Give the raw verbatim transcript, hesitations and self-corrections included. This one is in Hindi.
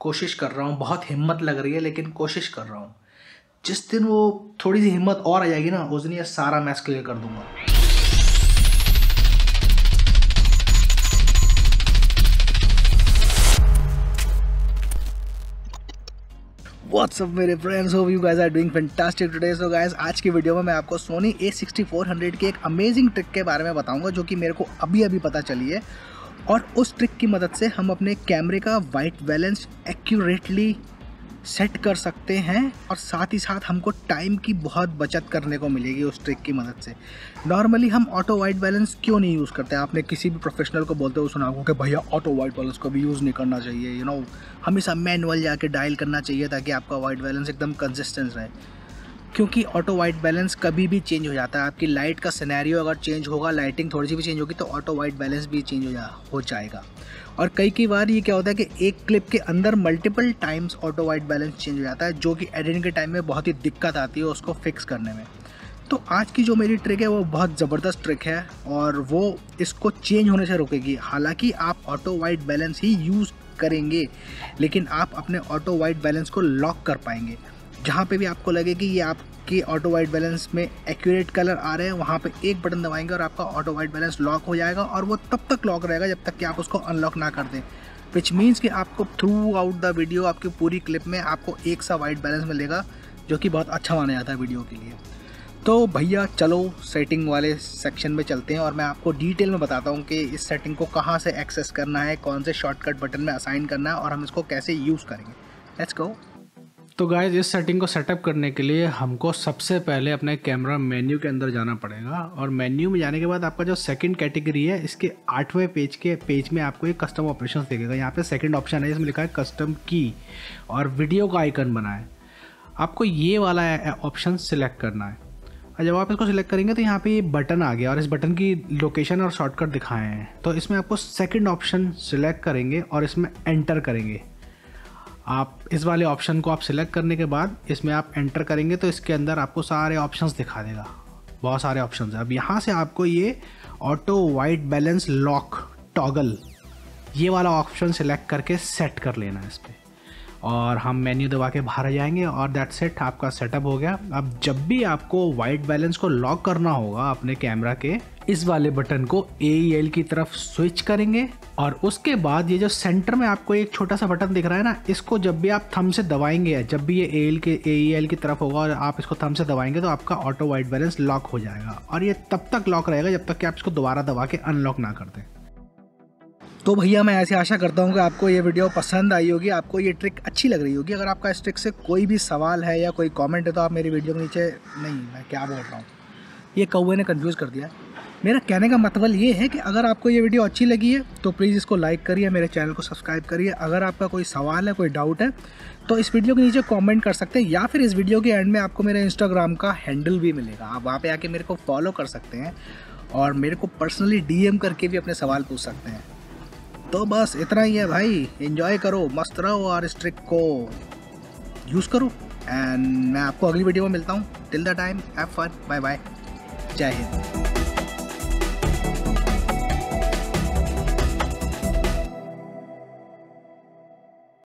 कोशिश कर रहा हूँ, बहुत हिम्मत लग रही है लेकिन कोशिश कर रहा हूँ। जिस दिन वो थोड़ी सी हिम्मत और आ जाएगी ना, उस दिन ये सारा मैच क्लियर कर दूंगा। व्हाट्सअप मेरे friends, hope you guys are doing fantastic today. So guys, आज की वीडियो में मैं आपको Sony A sixty four hundred की एक अमेजिंग ट्रिक के बारे में बताऊंगा जो कि मेरे को अभी अभी पता चली है। और उस ट्रिक की मदद से हम अपने कैमरे का वाइट बैलेंस एक्यूरेटली सेट कर सकते हैं और साथ ही साथ हमको टाइम की बहुत बचत करने को मिलेगी उस ट्रिक की मदद से। नॉर्मली हम ऑटो वाइट बैलेंस क्यों नहीं यूज़ करते? आपने किसी भी प्रोफेशनल को बोलते हुए सुना होगा कि भैया ऑटो वाइट बैलेंस कभी यूज़ नहीं करना चाहिए, यू नो हमेशा मैनुअल जाके डायल करना चाहिए ताकि आपका वाइट बैलेंस एकदम कंसिस्टेंट रहे। क्योंकि ऑटो वाइट बैलेंस कभी भी चेंज हो जाता है। आपकी लाइट का सिनेरियो अगर चेंज होगा, लाइटिंग थोड़ी सी भी चेंज होगी तो ऑटो वाइट बैलेंस भी चेंज हो जा हो जाएगा। और कई कई बार ये क्या होता है कि एक क्लिप के अंदर multiple times auto white balance change हो जाता है, जो कि एडिटिंग के टाइम में बहुत ही दिक्कत आती है उसको फिक्स करने में। तो आज की जो मेरी ट्रिक है वो बहुत ज़बरदस्त ट्रिक है और वो इसको चेंज होने से रोकेगी। हालांकि आप ऑटो वाइट बैलेंस ही यूज़ करेंगे लेकिन आप अपने ऑटो वाइट बैलेंस को लॉक कर पाएंगे। जहाँ पे भी आपको लगे कि ये आपकी ऑटो वाइट बैलेंस में एक्यूरेट कलर आ रहे हैं, वहाँ पे एक बटन दबाएंगे और आपका ऑटो वाइट बैलेंस लॉक हो जाएगा। और वो तब तक लॉक रहेगा जब तक कि आप उसको अनलॉक ना कर दें। विच मीन्स कि आपको थ्रू आउट द वीडियो, आपकी पूरी क्लिप में आपको एक सा वाइट बैलेंस मिलेगा, जो कि बहुत अच्छा माना जाता है वीडियो के लिए। तो भैया चलो सेटिंग वाले सेक्शन में चलते हैं और मैं आपको डिटेल में बताता हूँ कि इस सेटिंग को कहाँ से एक्सेस करना है, कौन से शॉर्टकट बटन में असाइन करना है और हम इसको कैसे यूज़ करेंगे। Let's go. तो गाइज, इस सेटिंग को सेटअप करने के लिए हमको सबसे पहले अपने कैमरा मेन्यू के अंदर जाना पड़ेगा। और मेन्यू में जाने के बाद आपका जो सेकंड कैटेगरी है, इसके आठवें पेज के पेज में आपको एक कस्टम ऑपरेशन दिखेगा। यहाँ पे सेकंड ऑप्शन है, इसमें लिखा है कस्टम की और वीडियो का आइकन बना है। आपको ये वाला ऑप्शन सिलेक्ट करना है और जब आप इसको सिलेक्ट करेंगे तो यहाँ पे ये बटन आ गया और इस बटन की लोकेशन और शॉर्टकट दिखाए हैं। तो इसमें आपको सेकेंड ऑप्शन सिलेक्ट करेंगे और इसमें एंटर करेंगे। आप इस वाले ऑप्शन को आप सिलेक्ट करने के बाद इसमें आप एंटर करेंगे तो इसके अंदर आपको सारे ऑप्शंस दिखा देगा, बहुत सारे ऑप्शंस हैं। अब यहाँ से आपको ये auto white balance lock toggle ये वाला ऑप्शन सिलेक्ट करके सेट कर लेना है इस पर और हम मेन्यू दबा के बाहर आ जाएंगे और दैट सेट आपका सेटअप हो गया। अब जब भी आपको वाइट बैलेंस को लॉक करना होगा अपने कैमरा के, इस वाले बटन को ए ई एल की तरफ स्विच करेंगे और उसके बाद ये जो सेंटर में आपको एक छोटा सा बटन दिख रहा है ना, इसको जब भी आप थंब से दबाएंगे, जब भी ये ए एल के ए ई एल की तरफ होगा और आप इसको थंब से दबाएंगे तो आपका ऑटो वाइट बैलेंस लॉक हो जाएगा। और ये तब तक लॉक रहेगा जब तक कि आप इसको दोबारा दबा के अनलॉक ना कर दें। तो भैया मैं ऐसे आशा करता हूँ कि आपको ये वीडियो पसंद आई होगी, आपको ये ट्रिक अच्छी लग रही होगी। अगर आपका इस ट्रिक से कोई भी सवाल है या कोई कमेंट है तो आप मेरी वीडियो के नीचे, नहीं मैं क्या बोल रहा हूँ, ये कौवे ने कंफ्यूज कर दिया। मेरा कहने का मतलब ये है कि अगर आपको ये वीडियो अच्छी लगी है तो प्लीज़ इसको लाइक करिए, मेरे चैनल को सब्सक्राइब करिए। अगर आपका कोई सवाल है, कोई डाउट है तो इस वीडियो के नीचे कमेंट कर सकते हैं या फिर इस वीडियो के एंड में आपको मेरे इंस्टाग्राम का हैंडल भी मिलेगा। आप वहाँ पे आके मेरे को फॉलो कर सकते हैं और मेरे को पर्सनली डी एम करके भी अपने सवाल पूछ सकते हैं। तो बस इतना ही है भाई, एंजॉय करो, मस्त रहो और इस ट्रिक को यूज़ करो। एंड मैं आपको अगली वीडियो में मिलता हूँ। Till the time have fun, bye bye, जय हिंद।